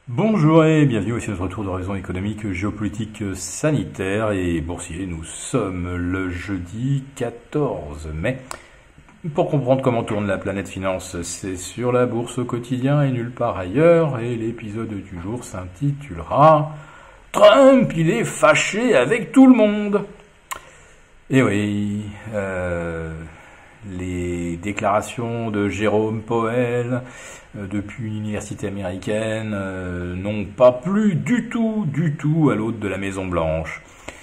Bonjour et bienvenue aussi à notre tour d'horizon économique, géopolitique, sanitaire et boursier. Nous sommes le jeudi 14 mai. Pour comprendre comment tourne la planète finance, c'est sur la bourse au quotidien et nulle part ailleurs. Et l'épisode du jour s'intitulera Trump, il est fâché avec tout le monde. Et oui, les déclarations de Jérôme Powell depuis une université américaine n'ont pas plu du tout à l'hôte de la Maison Blanche.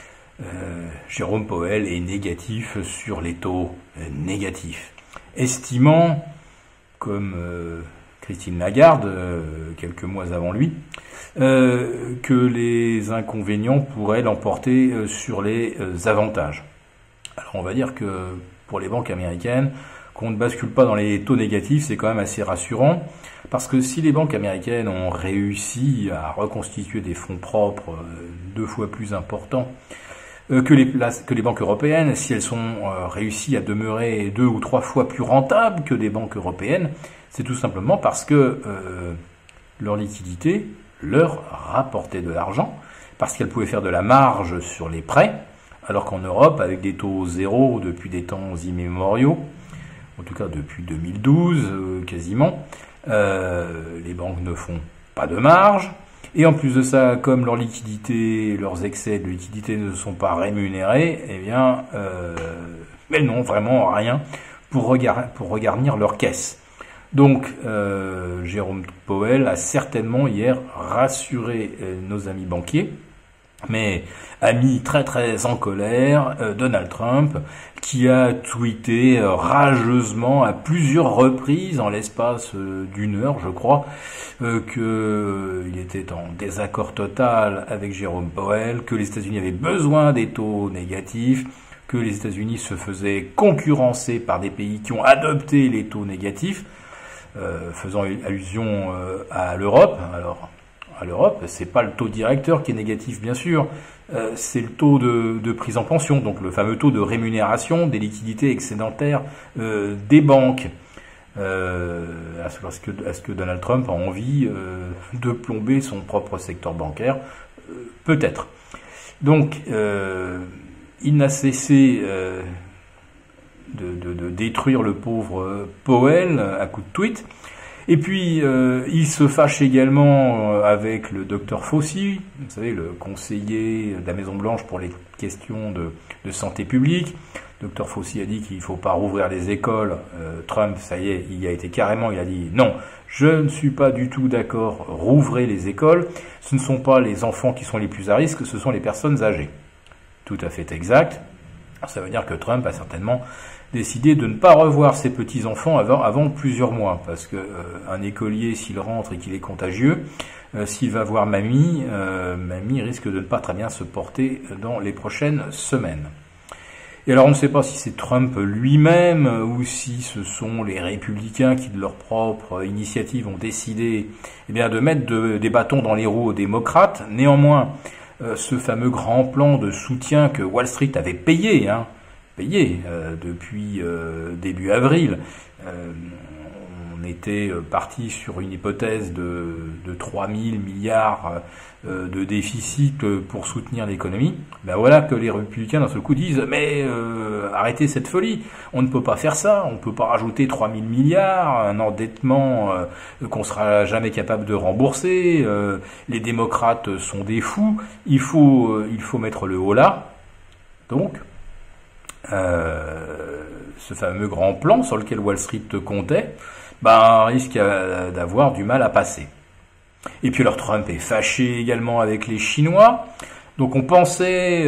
Jérôme Powell est négatif sur les taux, négatif, estimant, comme Christine Lagarde, quelques mois avant lui, que les inconvénients pourraient l'emporter sur les avantages. Alors on va dire que pour les banques américaines, qu'on ne bascule pas dans les taux négatifs, c'est quand même assez rassurant, parce que si les banques américaines ont réussi à reconstituer des fonds propres 2 fois plus importants que les banques européennes, si elles sont réussies à demeurer 2 ou 3 fois plus rentables que des banques européennes, c'est tout simplement parce que leur liquidité leur rapportait de l'argent, parce qu'elles pouvaient faire de la marge sur les prêts, alors qu'en Europe, avec des taux zéro depuis des temps immémoriaux, en tout cas depuis 2012 quasiment, les banques ne font pas de marge. Et en plus de ça, comme leur liquidité, leurs excès de liquidité ne sont pas rémunérés, eh bien, elles n'ont vraiment rien pour regarnir leur caisse. Donc, Jérôme Powell a certainement hier rassuré nos amis banquiers, mais a mis très en colère Donald Trump, qui a tweeté rageusement à plusieurs reprises en l'espace d'une heure, je crois, qu'il était en désaccord total avec Jérôme Powell, que les États-Unis avaient besoin des taux négatifs, que les États-Unis se faisaient concurrencer par des pays qui ont adopté les taux négatifs, faisant allusion à l'Europe. Alors, à l'Europe, c'est pas le taux directeur qui est négatif, bien sûr, c'est le taux de prise en pension, donc le fameux taux de rémunération des liquidités excédentaires des banques. Est-ce que Donald Trump a envie de plomber son propre secteur bancaire? Peut-être. Donc, il n'a cessé de détruire le pauvre Powell à coups de tweet. Et puis, il se fâche également avec le docteur Fauci, vous savez, le conseiller de la Maison-Blanche pour les questions de santé publique. Dr Fauci a dit qu'il ne faut pas rouvrir les écoles. Trump, ça y est, il y a été carrément, il a dit non, je ne suis pas du tout d'accord, rouvrez les écoles. Ce ne sont pas les enfants qui sont les plus à risque, ce sont les personnes âgées. Tout à fait exact. Ça veut dire que Trump a certainement décidé de ne pas revoir ses petits-enfants avant plusieurs mois, parce que un écolier, s'il rentre et qu'il est contagieux, s'il va voir mamie, mamie risque de ne pas très bien se porter dans les prochaines semaines. Et alors on ne sait pas si c'est Trump lui-même ou si ce sont les républicains qui de leur propre initiative ont décidé de mettre des bâtons dans les roues aux démocrates. Néanmoins, ce fameux grand plan de soutien que Wall Street avait payé depuis début avril. On était parti sur une hypothèse de 3 000 milliards de déficit pour soutenir l'économie. Ben voilà que les républicains d'un seul coup disent mais arrêtez cette folie, on ne peut pas faire ça, on ne peut pas rajouter 3 000 milliards, un endettement qu'on sera jamais capable de rembourser, les démocrates sont des fous, il faut mettre le haut là. Donc, ce fameux grand plan sur lequel Wall Street comptait, risque d'avoir du mal à passer. Et puis alors Trump est fâché également avec les Chinois. Donc on pensait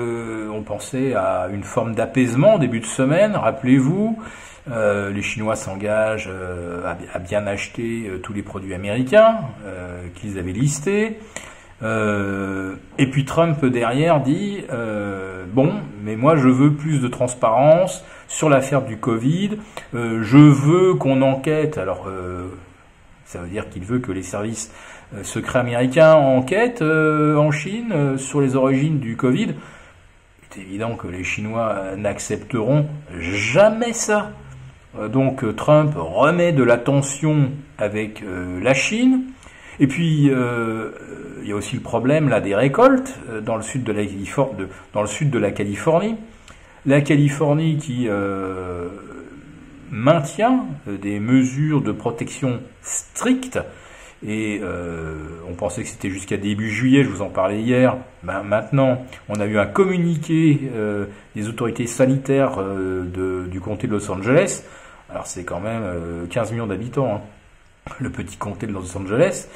à une forme d'apaisement au début de semaine. Rappelez-vous, les Chinois s'engagent à bien acheter tous les produits américains qu'ils avaient listés. Et puis Trump derrière dit mais moi je veux plus de transparence sur l'affaire du Covid, je veux qu'on enquête. Alors ça veut dire qu'il veut que les services secrets américains enquêtent en Chine sur les origines du Covid. C'est évident que les Chinois n'accepteront jamais ça. Donc Trump remet de la tension avec la Chine. Et puis, il y a aussi le problème là des récoltes dans le sud de la Californie. La Californie qui maintient des mesures de protection strictes. Et on pensait que c'était jusqu'à début juillet, je vous en parlais hier. Maintenant, on a eu un communiqué des autorités sanitaires du comté de Los Angeles. Alors c'est quand même 15 millions d'habitants, hein, le petit comté de Los Angeles.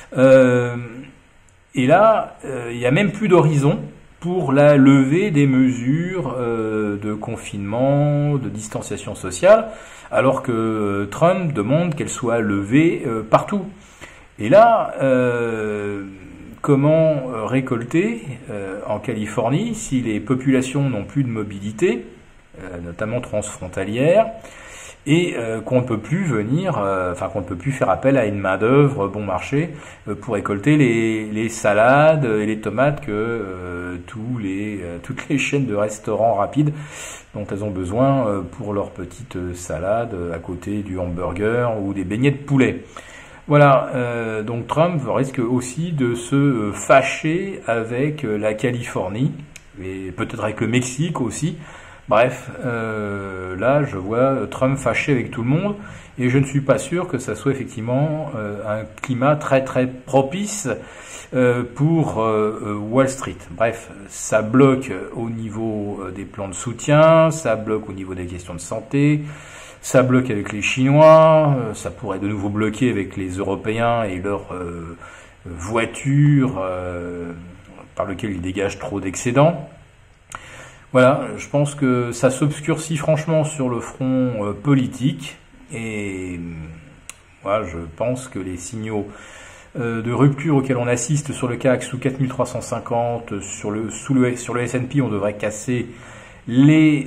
Et là, il n'y a même plus d'horizon pour la levée des mesures de confinement, de distanciation sociale, alors que Trump demande qu'elles soient levées partout. Et là, comment récolter en Californie si les populations n'ont plus de mobilité, notamment transfrontalière, et qu'on ne peut plus qu'on ne peut plus faire appel à une main-d'œuvre bon marché pour récolter les salades et les tomates que toutes les chaînes de restaurants rapides dont elles ont besoin pour leurs petites salades à côté du hamburger ou des beignets de poulet. Voilà, donc Trump risque aussi de se fâcher avec la Californie et peut-être avec le Mexique aussi. Bref, là je vois Trump fâché avec tout le monde et je ne suis pas sûr que ça soit effectivement un climat très très propice pour Wall Street. Bref, ça bloque au niveau des plans de soutien, ça bloque au niveau des questions de santé, ça bloque avec les Chinois, ça pourrait de nouveau bloquer avec les Européens et leurs voitures par lesquelles ils dégagent trop d'excédents. Voilà, je pense que ça s'obscurcit franchement sur le front politique et voilà, je pense que les signaux de rupture auxquels on assiste sur le CAC sous 4350, sur le S&P on devrait casser les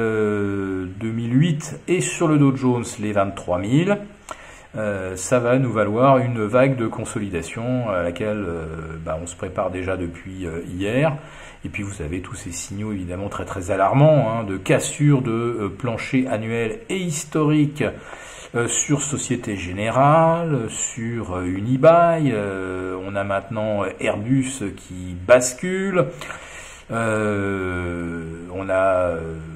2008 et sur le Dow Jones les 23 000. Ça va nous valoir une vague de consolidation à laquelle on se prépare déjà depuis hier. Et puis vous avez tous ces signaux évidemment très très alarmants de cassure de plancher annuel et historique sur Société Générale, sur Unibail. On a maintenant Airbus qui bascule. On a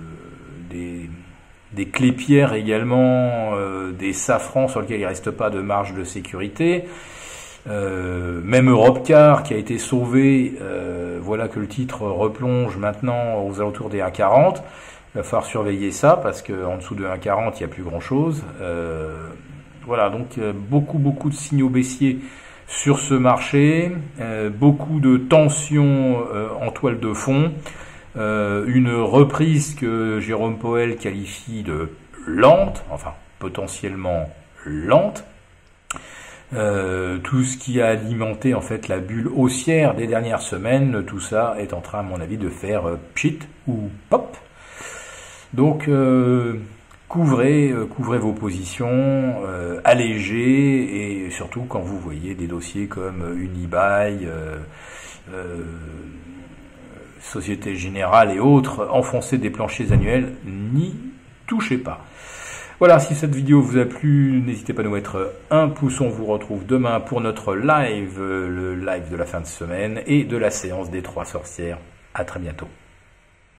des clés-pierres également, des safrans sur lesquels il ne reste pas de marge de sécurité. Même Europcar qui a été sauvé, voilà que le titre replonge maintenant aux alentours des 1,40. Il va falloir surveiller ça parce qu'en dessous de 1,40 il n'y a plus grand chose. Voilà, donc beaucoup de signaux baissiers sur ce marché, beaucoup de tensions en toile de fond, une reprise que Jérôme Powell qualifie de lente, enfin potentiellement lente. Tout ce qui a alimenté en fait la bulle haussière des dernières semaines, tout ça est en train à mon avis de faire pchit ou pop. Donc couvrez vos positions, allégez, et surtout quand vous voyez des dossiers comme Unibail, Société Générale et autres enfoncer des planchers annuels, n'y touchez pas. Voilà, si cette vidéo vous a plu, n'hésitez pas à nous mettre un pouce. On vous retrouve demain pour notre live, le live de la fin de semaine et de la séance des 3 sorcières. À très bientôt.